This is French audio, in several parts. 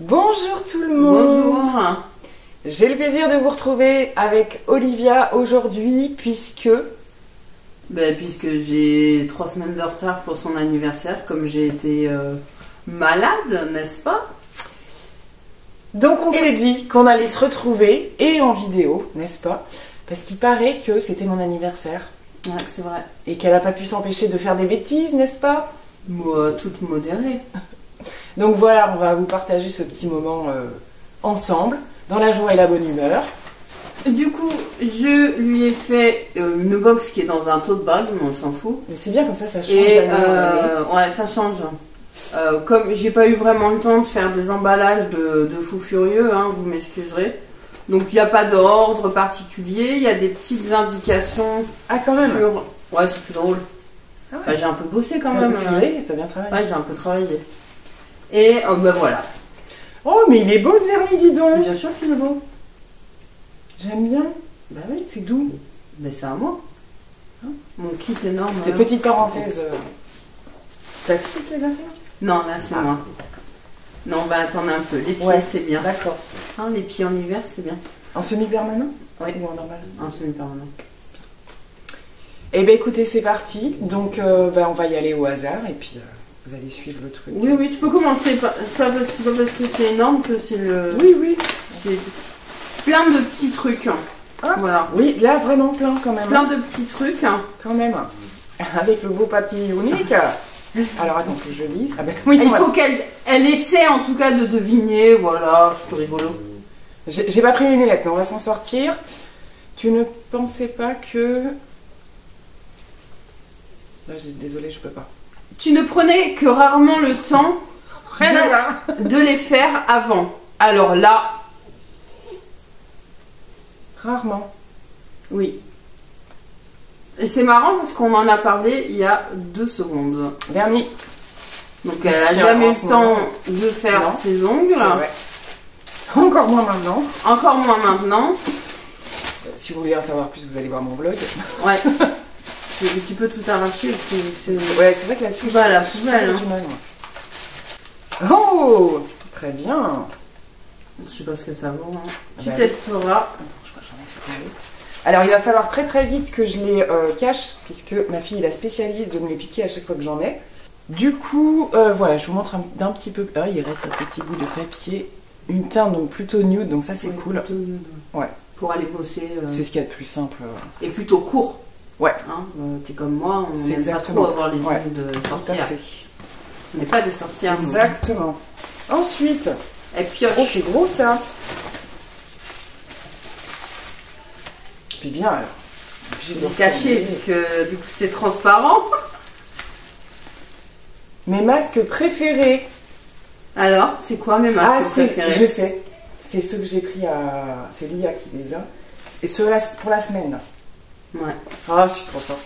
Bonjour tout le monde. Bonjour. J'ai le plaisir de vous retrouver avec Olivia aujourd'hui puisque j'ai 3 semaines de retard pour son anniversaire, comme j'ai été malade, n'est-ce pas? donc on s'est dit qu'on allait se retrouver et en vidéo, n'est-ce pas? Parce qu'il paraît que c'était mon anniversaire. Ouais, c'est vrai. Et qu'elle n'a pas pu s'empêcher de faire des bêtises, n'est-ce pas? Moi, toute modérée. Donc voilà, on va vous partager ce petit moment ensemble, dans la joie et la bonne humeur. Du coup, je lui ai fait une box qui est dans un tote bag, mais on s'en fout. Mais c'est bien comme ça change. Et ouais, ça change. Comme j'ai pas eu vraiment le temps de faire des emballages de fou furieux, hein, vous m'excuserez. Donc il n'y a pas d'ordre particulier, il y a des petites indications. Ah quand même. Sur... Ouais, c'est plus drôle. Ah ouais. Bah, j'ai un peu bossé quand même. T'as bien travaillé. Ouais, j'ai un peu travaillé. Et bah voilà. Oh mais il est beau ce vernis, dis donc. Bien sûr qu'il est beau. J'aime bien. Bah oui. C'est doux. Mais c'est à moi. Hein, mon kit énorme. Des petites parenthèses. C'est ta fille qui les a fait? Non, là c'est moi. Non, on va attendre un peu. Les pieds, Ouais, c'est bien. D'accord. Hein, les pieds en hiver, c'est bien. En semi-permanent? Oui. Ou en normal? En semi-permanent. Eh bien écoutez, c'est parti. Donc on va y aller au hasard et puis vous allez suivre le truc. Oui, oui, tu peux commencer. C'est pas parce que c'est énorme que c'est le... Oui, oui. C'est plein de petits trucs. Ah, voilà. Oui, là vraiment plein quand même. Plein de petits trucs. Quand même. Avec le beau papier unique. Alors attends que je lise. Ah ben, oui, il faut qu'elle essaie en tout cas de deviner. Voilà, c'est rigolo. J'ai pas pris les lunettes, mais on va s'en sortir. Tu ne pensais pas que... Là, désolée, je peux pas. Tu ne prenais que rarement le temps de les faire avant. Alors là... Rarement. Oui. Et c'est marrant parce qu'on en a parlé il y a 2 secondes. Vernis. Donc elle a jamais eu le temps de faire ses ongles. Encore moins maintenant. Encore moins maintenant. Si vous voulez en savoir plus, vous allez voir mon vlog. Ouais. Tu peux tout arracher. Ouais, c'est vrai que là-dessus, tu vas à la poubelle. Hein. Oh, très bien. Je sais pas ce que ça vaut. Hein. Tu bah, testeras. Attends, je crois que j'en ai fait. Alors, il va falloir très très vite que je les cache, puisque ma fille est la spécialiste de me les piquer à chaque fois que j'en ai. Du coup, voilà, je vous montre d'un petit peu. Là, il reste un petit bout de papier. Une teinte donc plutôt nude, donc ça c'est cool. Nude. Ouais. Pour aller bosser. C'est ce qu'il y a de plus simple. Et plutôt court. Ouais. Hein, t'es comme moi, on n'aime pas exactement. trop avoir les ongles de sorcière. On n'est pas des sorcières. Exactement. Ensuite, elle pioche. Oh, c'est gros ça. Puis bien alors. Je l'ai caché puisque du coup c'était transparent. Mes masques préférés. Alors, c'est quoi mes masques préférés? Je sais. C'est ceux que j'ai pris à... C'est Lia qui les a. Et ceux-là pour la semaine. Ouais. Ah, je suis trop forte.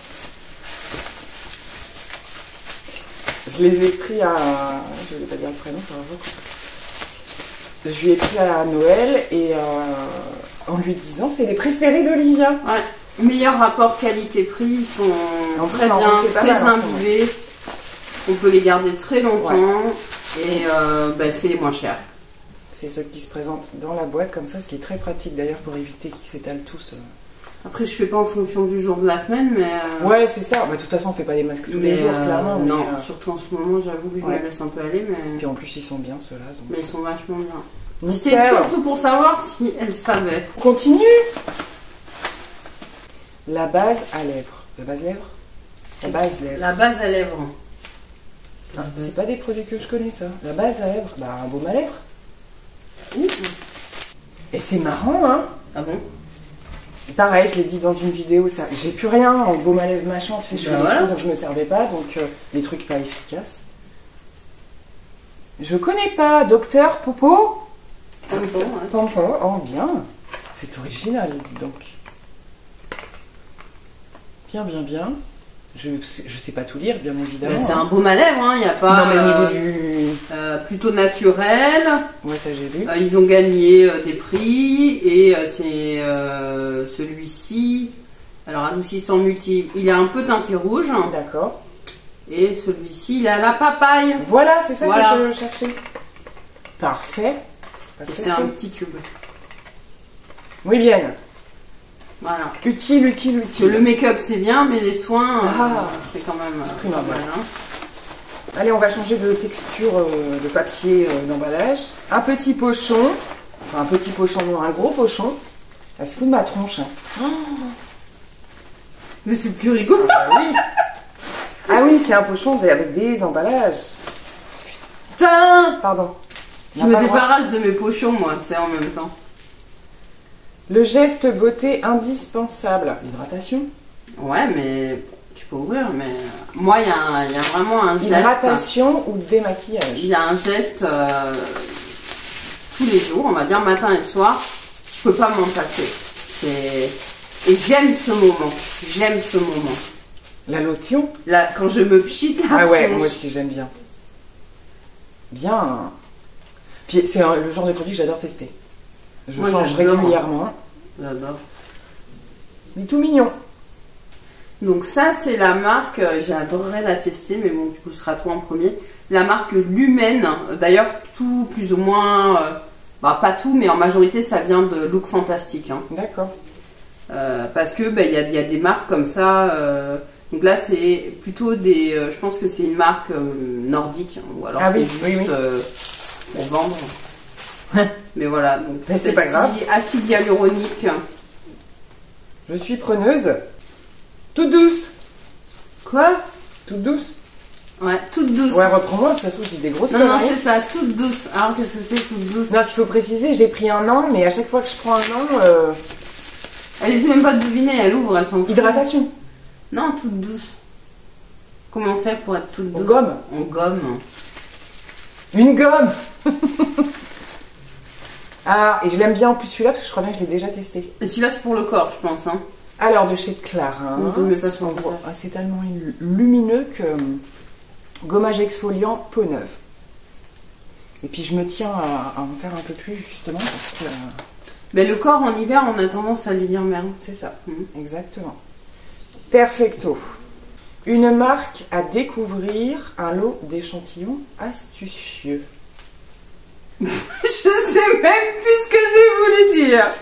Je les ai pris à... Je ne vais pas dire le prénom, ça va voir. Je lui ai pris à Noël et en lui disant c'est les préférés d'Olivia. Ouais. Meilleur rapport qualité-prix, ils sont très bien, très imbibés. On peut les garder très longtemps et c'est les moins chers. C'est ceux qui se présentent dans la boîte comme ça, ce qui est très pratique d'ailleurs pour éviter qu'ils s'étalent tous. Après, je fais pas en fonction du jour de la semaine, mais... Ouais, c'est ça. Bah, de toute façon, on fait pas des masques tous les jours, clairement. Non, surtout en ce moment, j'avoue que je me laisse un peu aller, mais... Puis en plus, ils sont bien, ceux-là. Donc... Mais ils sont vachement bien. Nickel. C'était surtout pour savoir si elle savait. On continue. La base à lèvres. La base lèvres. La base lèvres. La base à lèvres. Ah, c'est pas des produits que je connais, ça. La base à lèvres. Bah, un baume à lèvres. Et c'est marrant, hein. Ah bon? Pareil, je l'ai dit dans une vidéo, ça. J'ai plus rien en baume à lèvres machin, tu sais, je fais des trucs dont je me servais pas, donc des trucs pas efficaces. Je connais pas, Docteur Popo. Tampon, oh bien. C'est original, donc. Bien, bien, bien. Je sais pas tout lire, bien évidemment. C'est un baume à lèvres, il n'y a pas... Non, mais au niveau du... plutôt naturel. Ouais, ça j'ai vu. Ils ont gagné des prix et c'est celui-ci. Alors, adoucissant multi, il est un peu teinté rouge. D'accord. Et celui-ci, il est à la papaye. Voilà, c'est ça que je cherchais. Parfait. Et c'est un petit tube. Oui, bien. Voilà. Utile, utile, utile. Le make-up c'est bien, mais les soins, Ah. c'est quand même Primordial. mal, hein. Allez, on va changer de texture de papier d'emballage. Un petit pochon. Enfin, un petit pochon, non, un gros pochon. Elle se fout de ma tronche. Hein. Oh. Mais c'est plus rigolo. Ah oui. Ah oui, c'est un pochon avec des emballages. Putain. Pardon. Je me débarrasse de mes pochons, moi, tu sais, en même temps. Le geste beauté indispensable. L'hydratation. Ouais, mais tu peux ouvrir, mais moi, il y a vraiment un geste. Hydratation ou démaquillage. Il y a un geste tous les jours, on va dire matin et soir. Je peux pas m'en passer. Et j'aime ce moment. J'aime ce moment. La lotion. Là, quand je me pchite la Ah ouais, tronche. moi aussi j'aime bien. Bien. Puis c'est le genre de produit que j'adore tester. Je Moi, change j'adore. régulièrement. J'adore. Il est tout mignon. Donc ça, c'est la marque, j'adorerais la tester, mais bon, du coup, ce sera toi en premier. La marque Lumen. D'ailleurs, tout, plus ou moins, pas tout, mais en majorité, ça vient de Look Fantastic. Hein. D'accord. Parce que il y a des marques comme ça. Donc là, c'est plutôt des. Je pense que c'est une marque nordique, hein, ou alors Ah c'est oui, juste oui, oui. pour vendre. Mais voilà, donc Mais c'est pas grave. acide hyaluronique. Je suis preneuse. Toute douce. Quoi? Toute douce. Ouais, toute douce. Ouais, reprends-moi, ça se trouve, je dis des grosses Non, non, conneries. c'est ça, toute douce. Alors, qu'est-ce que c'est, toute douce? Non, s'il faut préciser, j'ai pris un an, mais à chaque fois que je prends un an, Elle essaie même pas de deviner, elle ouvre, elle s'en fout. hydratation. Non, toute douce. Comment on fait pour être toute douce? On gomme. On gomme. Une gomme. Ah, et je l'aime bien en plus celui-là parce que je crois bien que je l'ai déjà testé. Et celui-là, c'est pour le corps, je pense. Hein. Alors, de chez Clarins. On ne met pas sur le visage. Ah, c'est tellement lumineux que gommage exfoliant peau neuve. Et puis je me tiens à en faire un peu plus justement parce que Mais le corps en hiver, on a tendance à lui dire merde. c'est ça. Mhm. Exactement. Perfecto. Une marque à découvrir, un lot d'échantillons astucieux. Je sais même plus ce que j'ai voulu dire.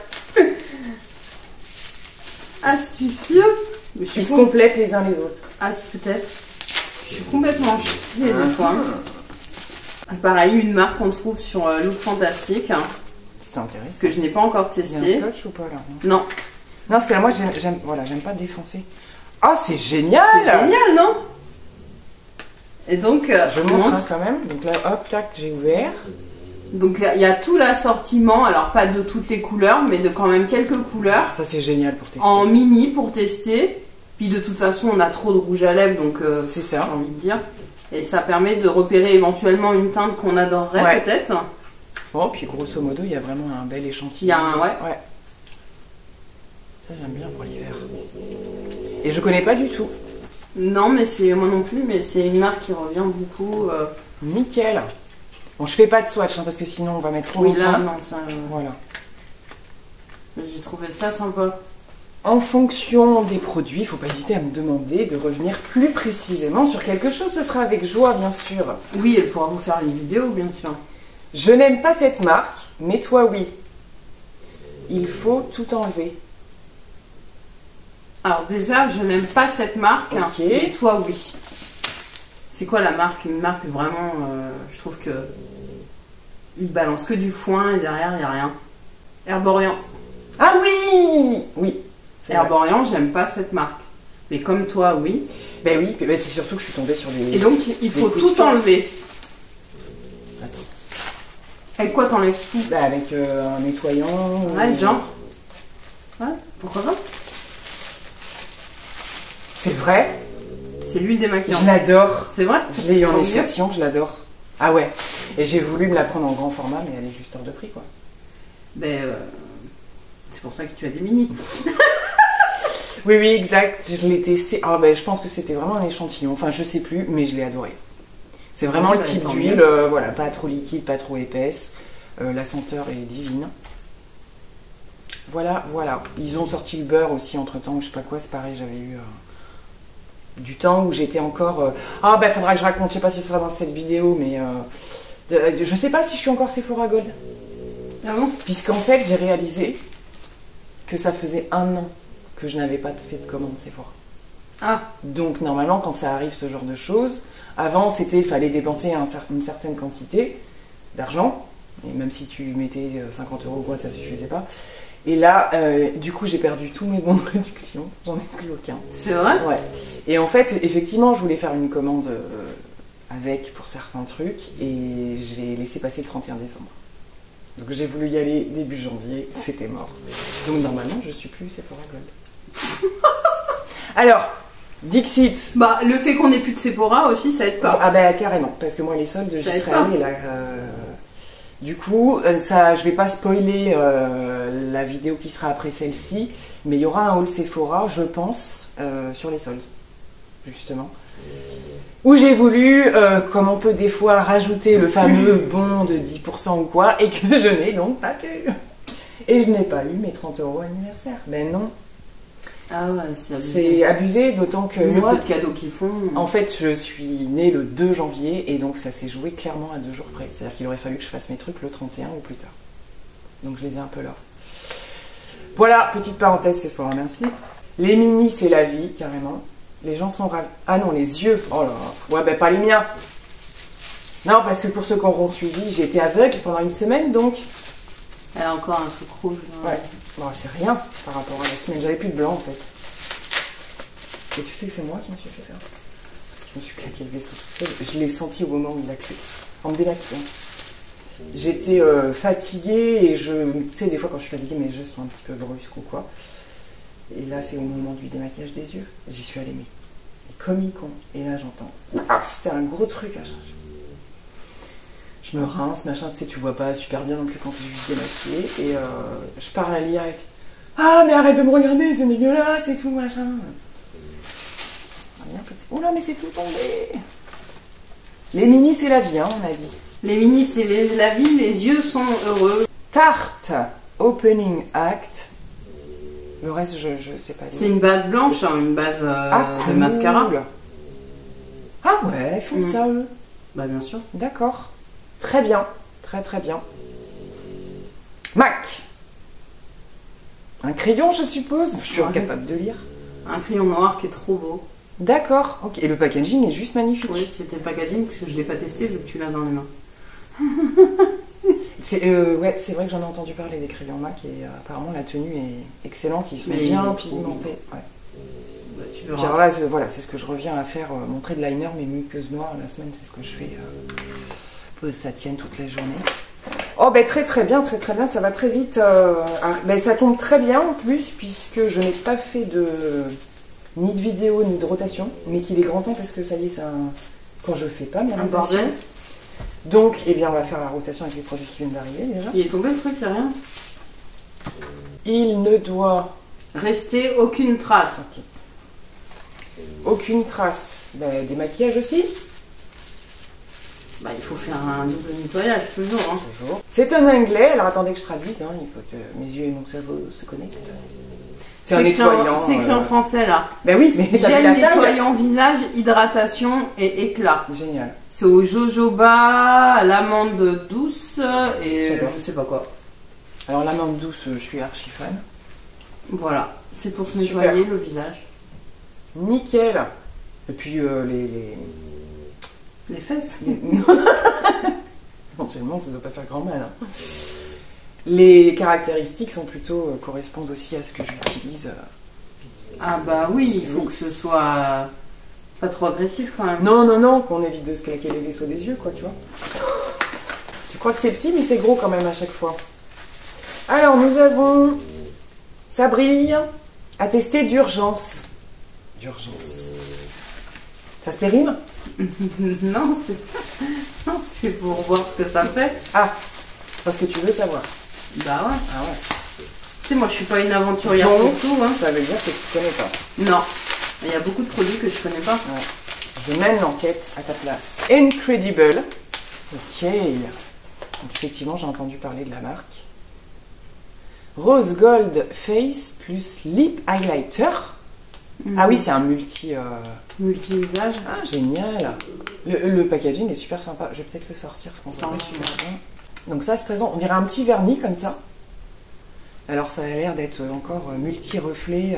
Astucieux. Mais Qui se complètent les uns les autres. Ah, si, peut-être. Je suis complètement chiée des fois. Pareil, une marque qu'on trouve sur Look Fantastic, hein, C'est intéressant. que je n'ai pas encore Il y a testé. un scotch ou pas là? Non, Non, parce que là, moi, j'aime voilà, j'aime pas défoncer. Ah, c'est génial! c'est génial, non? Et donc, Je montre hein, quand même. Donc là, hop, tac, j'ai ouvert. Donc il y a tout l'assortiment, alors pas de toutes les couleurs, mais de quand même quelques couleurs. Ça, c'est génial pour tester. En mini pour tester. Puis de toute façon, on a trop de rouge à lèvres, donc C'est j'ai ça. envie de dire. Et ça permet de repérer éventuellement une teinte qu'on adorerait Ouais. peut-être. Bon, puis grosso modo, il y a vraiment un bel Il échantillon. y a un, ouais. Ouais. Ça, j'aime bien pour l'hiver. Et je connais pas du tout. Non, mais c'est moi non plus, mais c'est une marque qui revient beaucoup. Nickel. Bon, je fais pas de swatch hein, parce que sinon on va mettre trop Oui, longtemps. là, non, ça. Voilà. J'ai trouvé ça sympa. En fonction des produits, il faut pas hésiter à me demander de revenir plus précisément sur quelque chose. Ce sera avec joie, bien sûr. Oui, elle pourra vous faire une vidéo, bien sûr. Je n'aime pas cette marque, mais toi oui. Il faut tout enlever. Alors déjà, je n'aime pas cette marque, hein, Ok. mais toi, oui. C'est quoi la marque? Une marque vraiment, je trouve que il balance que du foin et derrière, il n'y a rien. Herborian. Ah oui. Oui. c'est vrai. Herborian, j'aime pas cette marque. Mais comme toi, oui. Ben oui, ben c'est surtout que je suis tombée sur des... Et donc, il faut coups de tout poing. enlever. Attends. Avec quoi t'enlèves tout? Ben, avec un nettoyant... ou- Ouais, genre. Ouais, pourquoi pas? C'est vrai. C'est l'huile démaquillante. Je l'adore. C'est vrai? Je l'ai eu en Tant mieux. échantillon, je l'adore. Ah ouais. Et j'ai voulu me la prendre en grand format, mais elle est juste hors de prix, quoi. Ben, c'est pour ça que tu as des mini. Oui, oui, exact. Je l'ai testé. Ah ben, je pense que c'était vraiment un échantillon. Enfin, je sais plus, mais je l'ai adoré. C'est vraiment Ah, le bah, type tant d'huile, mieux. voilà, pas trop liquide, pas trop épaisse. La senteur est divine. Voilà, voilà. Ils ont sorti le beurre aussi entre-temps, je sais pas quoi, c'est pareil, j'avais eu du temps où j'étais encore... Ah ben, faudra que je raconte, je sais pas si ce sera dans cette vidéo, mais Je sais pas si je suis encore Sephora Gold. Ah bon? Puisqu'en fait, j'ai réalisé que ça faisait 1 an que je n'avais pas fait de commande Sephora. Ah, Donc normalement, quand ça arrive ce genre de choses, avant c'était fallait dépenser une certaine quantité d'argent, et même si tu mettais 50 euros ou quoi, ça suffisait pas. Et là, du coup, j'ai perdu tous mes bons de réduction, j'en ai plus aucun. c'est vrai? Ouais. Et en fait, effectivement, je voulais faire une commande avec pour certains trucs, et j'ai laissé passer le 31 décembre. Donc j'ai voulu y aller début janvier, c'était mort. Donc normalement, je suis plus Sephora Gold. Alors, Dixit. Bah, le fait qu'on ait plus de Sephora aussi, ça aide pas. Ah bah carrément, parce que moi les soldes, j'y Ça aide serais pas. allée là. Du coup, ça, je vais pas spoiler la vidéo qui sera après celle-ci, mais il y aura un haul Sephora, je pense, sur les soldes, justement. Où j'ai voulu, comme on peut des fois rajouter le fameux bon de 10% ou quoi, et que je n'ai donc pas eu. Et je n'ai pas eu mes 30 euros anniversaire. Ben non, Ah ouais, c'est abusé. c'est abusé, d'autant que Le moi, peu de cadeaux qu'ils font. en fait, je suis née le 2 janvier, et donc ça s'est joué clairement à 2 jours près. C'est-à-dire qu'il aurait fallu que je fasse mes trucs le 31 ou plus tard. Donc je les ai un peu là. Voilà, petite parenthèse, c'est fort, merci. Les minis, c'est la vie, carrément. Les gens sont ravis. Ah non, les yeux. Oh là là. Ouais, ben pas les miens. Non, parce que pour ceux qui auront suivi, j'ai été aveugle pendant 1 semaine, donc. Elle a encore un truc rouge. Ouais. Bon, c'est rien par rapport à la semaine. J'avais plus de blanc, en fait. Et tu sais que c'est moi qui me suis fait ça. Je me suis claqué le vaisseau tout seul. Je l'ai senti au moment où il a claqué. En me démaquillant. J'étais fatiguée et tu sais, des fois quand je suis fatiguée, mes gestes sont un petit peu brusques ou quoi. Et là, c'est au moment du démaquillage des yeux. J'y suis allée, mais comme une con. Et là, j'entends. Ah, c'est un gros truc à changer. Je me rince, machin, tu sais, tu vois pas super bien non plus quand tu es juste démaquillée. Et je parle à Lia avec. Ah, mais arrête de me regarder, c'est dégueulasse et tout, machin. Oh là, mais c'est tout tombé. Les minis, c'est la vie, hein, on a dit. Les minis, c'est la vie, les yeux sont heureux. Tarte Opening Act. Le reste, je sais pas. C'est une base blanche, hein, une base de cool. mascara. Ah ouais, ils font ça, eux. Bah bien sûr. D'accord. Très bien. Très très bien. MAC. Un crayon, je suppose. Je suis incapable de lire. Un crayon noir qui est trop beau. D'accord. Ok. Et le packaging est juste magnifique. Oui, c'était le packaging parce que je l'ai pas testé vu que tu l'as dans les mains. Ouais, c'est vrai que j'en ai entendu parler des crayons MAC et apparemment la tenue est excellente. Ils sont bien pigmentés. Ouais. Bah, tu verras. Genre là, voilà, c'est ce que je reviens à faire, mon trait de liner, mes muqueuses noires la semaine, c'est ce que je fais pour que ça tienne toute la journée. Oh ben très très bien, ça va très vite. Ben, ça tombe très bien en plus, puisque je n'ai pas fait ni de vidéo ni de rotation, mais qu'il est grand temps parce que ça y est, quand je fais pas mes Un rotations. bordel. Donc, eh bien, on va faire la rotation avec les produits qui viennent d'arriver déjà. Il est tombé le truc, y'a rien. Il ne doit Rester aucune trace. Ok. Aucune trace. Ben, des maquillages aussi. Bah il faut faire un double nettoyage toujours. Hein. Toujours. C'est un anglais, alors attendez que je traduise, hein, il faut que mes yeux et mon cerveau se connectent. C'est un nettoyant. C'est écrit en français là. Ben oui, mais t'as vu Gel la taille. nettoyant visage, hydratation et éclat. Génial. C'est au jojoba, à l'amande douce et J'adore. je sais pas quoi. Alors la menthe douce, je suis archi fan. Voilà, c'est pour se Super. nettoyer le visage. Nickel. Et puis Les fesses. Éventuellement, ça ne doit pas faire grand mal. Hein. Les caractéristiques sont plutôt correspondent aussi à ce que j'utilise. Ah bah oui, il faut que ce soit pas trop agressif quand même. Non, qu'on évite de se claquer les vaisseaux des yeux, quoi, tu vois. Tu crois que c'est petit, mais c'est gros quand même à chaque fois. Alors, nous avons... Ça brille. À tester d'urgence. D'urgence. Ça se périme? Non, c'est pour voir ce que ça fait. Ah, parce que tu veux savoir. Bah ouais. Ah ouais. Tu sais, moi je suis pas une aventurière Donc, du tout. Hein. Ça veut dire que tu connais pas. Non. Il y a beaucoup de produits que je connais pas. Ouais. Je mène l'enquête à ta place. Incredible. Ok. Donc effectivement, j'ai entendu parler de la marque. Rose Gold Face plus Lip Highlighter. Ah oui, c'est un multi... multi-usage. Ah, génial. Le packaging est super sympa. Je vais peut-être le sortir parce qu'on voit pas super bien. Donc ça se présente, on dirait un petit vernis comme ça. Alors ça a l'air d'être encore multi-reflet.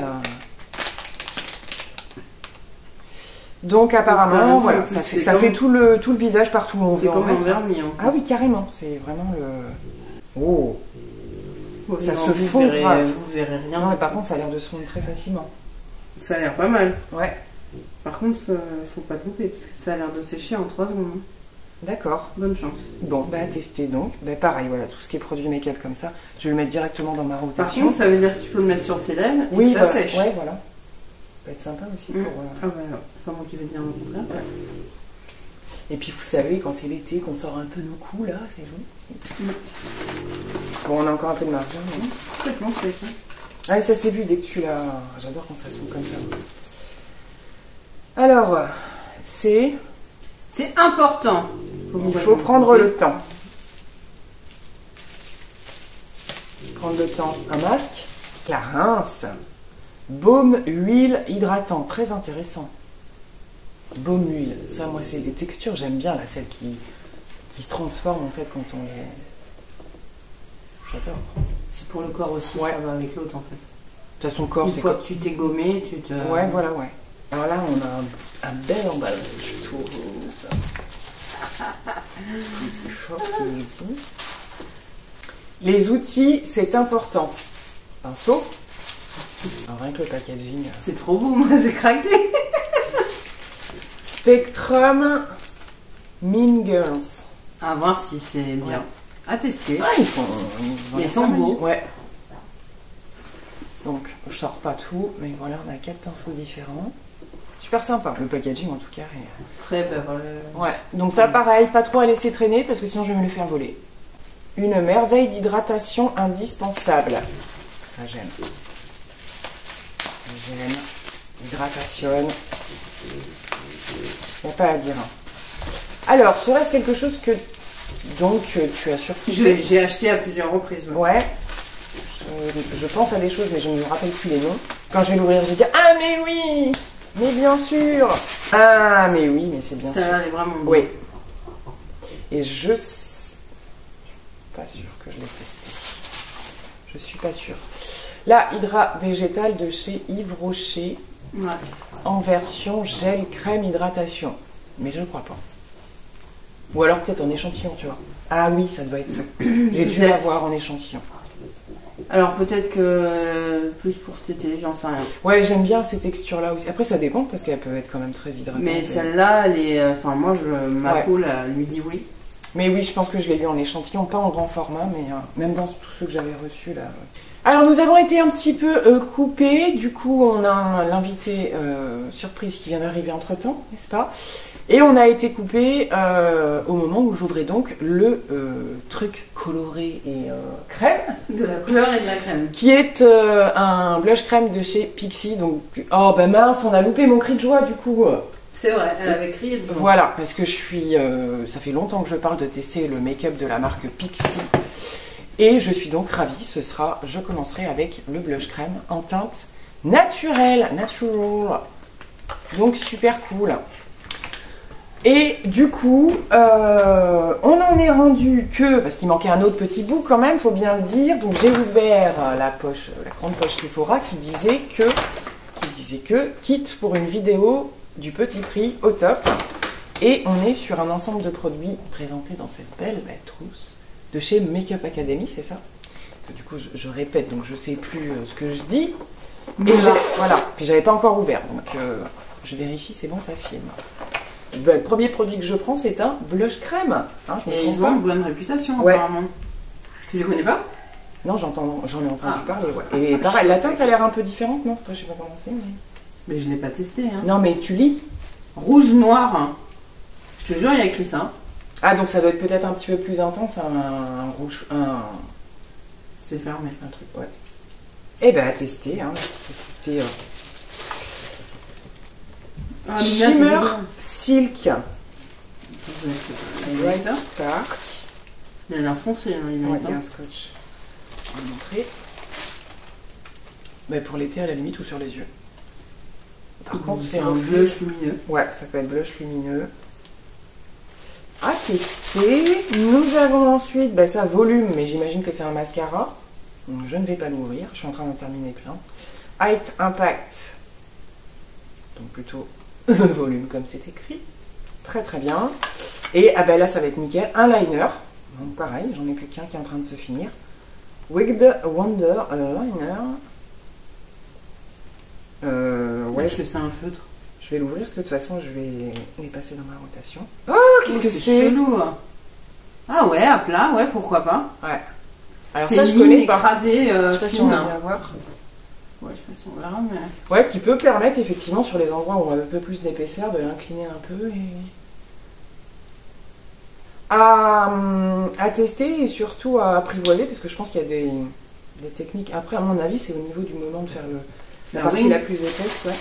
Donc apparemment, voilà, ça fait tout le visage partout où on veut en mettre. C'est comme un vernis. Ah oui, carrément. C'est vraiment le... Oh, ça se fond. Vous verrez rien. Non, mais par contre, ça a l'air de se fondre très facilement. Ça a l'air pas mal. Ouais. Par contre, faut pas tromper parce que ça a l'air de sécher en 3 secondes. D'accord. Bonne chance. Bon, bah à tester donc. Bah pareil, voilà, tout ce qui est produit make-up comme ça, je vais le mettre directement dans ma rotation. Par contre, ça veut dire que tu peux le mettre sur tes lèvres et oui, que ça sèche. Ouais, voilà. Ça peut être sympa aussi pour... Ah bah c'est pas moi qui vais te dire le contraire. Ouais. Et puis vous savez, quand c'est l'été, qu'on sort un peu nos coups, là, c'est joli. Bon, on a encore un peu de marge. Mais... Complètement sec. Hein. Ah, ça s'est vu dès que tu l'as... J'adore quand ça se fout comme ça. Alors, c'est important. Il faut prendre le temps. Prendre le temps. Un masque, la rince, baume, huile, hydratant. Très intéressant. Baume, huile. Ça, moi, c'est les textures, j'aime bien, là, celles qui se transforment, en fait, quand on les... J'adore. C'est pour le corps aussi, ouais. Ça va avec l'autre, en fait. De toute façon, corps, une fois que tu t'es gommé, tu te... Ouais, voilà, ouais. Alors là, on a un bel emballage, je trouve. Les outils, c'est important. Pinceau. Alors, rien que le packaging. C'est trop beau, moi j'ai craqué. Spectrum Mean Girls. À voir si c'est bien. Ouais. À tester. Ah, ils sont beaux. Ouais. Donc, je sors pas tout, mais voilà, on a 4 pinceaux différents. Super sympa, le packaging en tout cas. Et... Très bien. Ouais, donc ça pareil, pas trop à laisser traîner parce que sinon je vais me le faire voler. Une merveille d'hydratation indispensable. Ça j'aime. J'aime. Hydratation. Il n'y a pas à dire. Alors, serait-ce quelque chose que donc tu as surpris? J'ai acheté à plusieurs reprises. Ouais. Je pense à des choses, mais je ne me rappelle plus les noms. Quand je vais l'ouvrir, je vais dire ah mais oui, mais bien sûr. Ah mais oui, mais c'est bien sûr. Ça elle est vraiment bonne. Oui. Et je suis pas sûre que je l'ai testé. Je suis pas sûre. La Hydra végétale de chez Yves Rocher. Ouais. En version gel crème hydratation. Mais je ne crois pas. Ou alors peut-être en échantillon, tu vois. Ah oui, ça doit être ça. J'ai dû l'avoir en échantillon. Alors peut-être que plus pour cet été, j'en sais rien. Ouais, j'aime bien ces textures-là aussi. Après, ça dépend parce qu'elles peuvent être quand même très hydratantes. Mais celle-là, elle est... Enfin, moi, ma peau lui dit oui. Mais oui, je pense que je l'ai eu en échantillon, pas en grand format, mais même dans tous ceux que j'avais reçus là. Alors, nous avons été un petit peu coupés. Du coup, on a l'invité surprise qui vient d'arriver entre-temps, n'est-ce pas? Et on a été coupé au moment où j'ouvrais donc le truc coloré et crème. De la couleur et de la crème. Qui est un blush crème de chez Pixi. Donc, oh bah mince, on a loupé mon cri de joie du coup. C'est vrai, elle avait crié de joie. Voilà, parce que je suis... ça fait longtemps que je parle de tester le make-up de la marque Pixi. Et je suis donc ravie, je commencerai avec le blush crème en teinte naturelle, natural. Donc super cool. Et du coup, on en est rendu que, parce qu'il manquait un autre petit bout quand même, faut bien le dire. Donc j'ai ouvert la grande poche Sephora qui disait que kit pour une vidéo du petit prix au top. Et on est sur un ensemble de produits présentés dans cette belle trousse de chez Make-up Academy, c'est ça? Du coup, je répète, donc je sais plus ce que je dis. Et voilà, puis j'avais pas encore ouvert, donc je vérifie, c'est bon, ça filme. Le premier produit que je prends, c'est un blush crème. Hein, et ils ont une bonne réputation, apparemment. Tu les connais pas? Non, j'en ai entendu parler, ouais. Et pareil, la teinte a l'air un peu différente, non? Après, je sais pas comment c'est, mais je l'ai pas testé, hein. Non, mais tu lis? Rouge noir. Je te jure, il y a écrit ça. Ah, donc ça doit être peut-être un petit peu plus intense, un rouge... C'est fermé. Un truc, ouais. Eh ben, à tester, hein. C'était... Shimmer Silk. Bright Spark. Il a l'air foncé, hein, il y a un scotch. On va le montrer. Ben, pour l'été, à la limite, ou sur les yeux. Par contre, c'est un blush lumineux. Ouais, ça peut être blush lumineux. À tester. Nous avons ensuite, ça volume, mais j'imagine que c'est un mascara. Donc je ne vais pas l'ouvrir, je suis en train d'en terminer plein. Height Impact. Donc plutôt volume comme c'est écrit. Très très bien. Et là ça va être nickel. Un liner. Donc pareil, j'en ai plus qu'un qui est en train de se finir. Wicked Wonder Liner. Est-ce que c'est un feutre? Je vais l'ouvrir parce que de toute façon je vais les passer dans ma rotation. Oh, qu'est-ce que c'est chelou. Ah ouais, à plat, ouais, pourquoi pas. Ouais. Alors c'est ça je connais pas. Écrasé, je sais pas si on va fine. bien voir. Ouais, je sais pas si on verra, mais... Ouais, qui peut permettre effectivement sur les endroits où on a un peu plus d'épaisseur de l'incliner un peu et... À tester et surtout à apprivoiser parce que je pense qu'il y a des techniques. Après, à mon avis, c'est au niveau du moment de faire la partie la plus épaisse, ouais.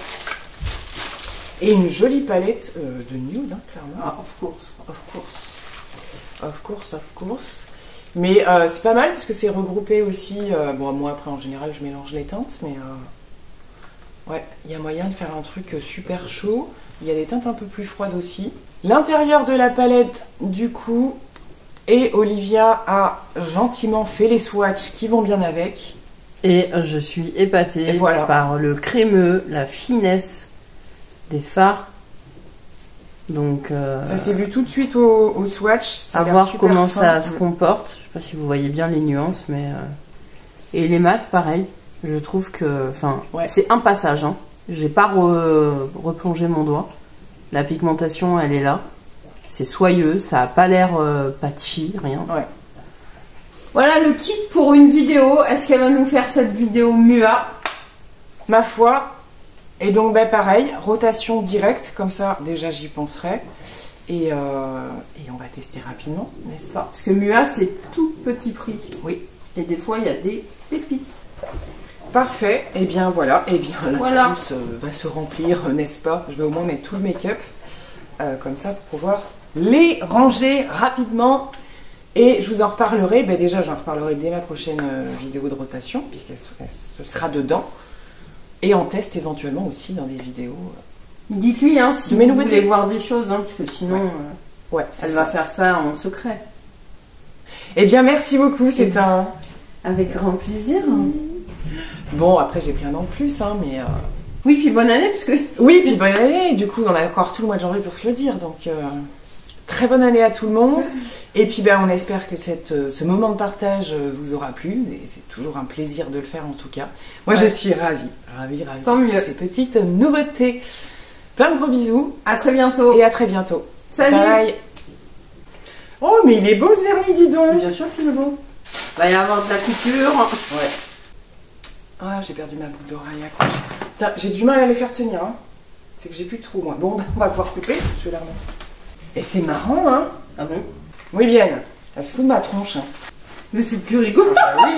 Et une jolie palette de nude, hein, clairement. Ah, of course. Of course. Of course, of course. Mais c'est pas mal parce que c'est regroupé aussi. Bon, moi après en général je mélange les teintes, mais ouais, il y a moyen de faire un truc super chaud. Il y a des teintes un peu plus froides aussi. L'intérieur de la palette, du coup, et Olivia a gentiment fait les swatchs qui vont bien avec. Et je suis épatée par le crémeux, la finesse des fards. Donc ça s'est vu tout de suite au swatch. À voir comment ça se comporte. Je sais pas si vous voyez bien les nuances, mais et les mats, pareil. Je trouve que, c'est un passage. Hein. J'ai pas replongé mon doigt. La pigmentation, elle est là. C'est soyeux, ça a pas l'air patchy, rien. Ouais. Voilà le kit pour une vidéo. Est-ce qu'elle va nous faire cette vidéo MUA? Ma foi. Et donc pareil, rotation directe, comme ça déjà j'y penserai. Et on va tester rapidement, n'est-ce pas? Parce que MUA c'est tout petit prix. Oui. Et des fois il y a des pépites. Parfait, et bien voilà, et bien la trousse va se remplir, n'est-ce pas? Je vais au moins mettre tout le make-up, comme ça pour pouvoir les ranger rapidement. Et je vous en reparlerai, déjà j'en reparlerai dès ma prochaine vidéo de rotation, puisqu'elle sera dedans. Et en test éventuellement aussi dans des vidéos. Dites-lui si vous voulez voir des choses, parce que sinon elle va faire ça en secret. Eh bien merci beaucoup, c'est un... Avec grand plaisir. Bon, après j'ai pris un an de plus, mais... Oui, puis bonne année, parce que... Oui, puis bonne année, du coup on a encore tout le mois de janvier pour se le dire, donc... Très bonne année à tout le monde. Et puis on espère que ce moment de partage vous aura plu. C'est toujours un plaisir de le faire en tout cas. Moi je suis ravie. Tant mieux. Ces petites nouveautés. Plein de gros bisous. À très bientôt. Et à très bientôt. Salut. Bye. Oh mais il est beau ce vernis, dis donc. Bien sûr qu'il est beau. Va y avoir de la coupure. Ouais. Ah, j'ai perdu ma boucle d'oreille accrochée. J'ai du mal à les faire tenir. Hein. C'est que j'ai plus de trous moi. Bon, on va pouvoir couper. Je vais la remettre. Et c'est marrant, hein? Ah bon? Oui, bien. Elle se fout de ma tronche. Hein. Mais c'est plus rigolo. Oui.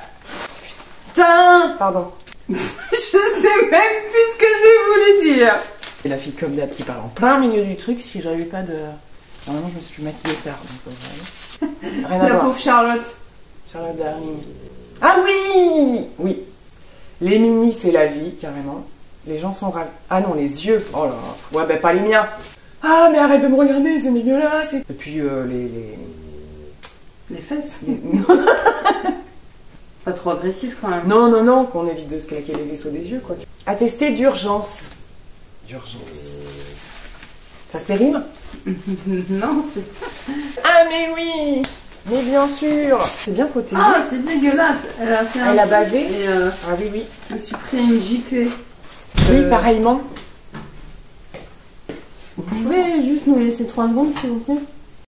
Putain! Pardon. Je sais même plus ce que j'ai voulu dire. Et la fille comme d'hab qui parle en plein milieu du truc si j'avais pas de... Normalement, je me suis maquillée tard. Donc ça va. Rien à la voir. pauvre Charlotte. Charlotte Darling. Ah oui! Oui. Les mini, c'est la vie, carrément. Les gens sont ravis. Ah non, les yeux. Oh là là. Ouais, pas les miens. Ah, mais arrête de me regarder, c'est dégueulasse. Et puis les fesses. Pas trop agressif quand même. Non, qu'on évite de se claquer les vaisseaux des yeux, quoi. À tester d'urgence. Ça se périme? Non, c'est... Ah, mais oui! Mais bien sûr! C'est bien protégé. Ah, c'est dégueulasse. Elle a fait Elle a bavé. Et ah oui. Je me suis pris une giclée. Oui, pareillement. Vous pouvez juste nous laisser 3 secondes, s'il vous plaît?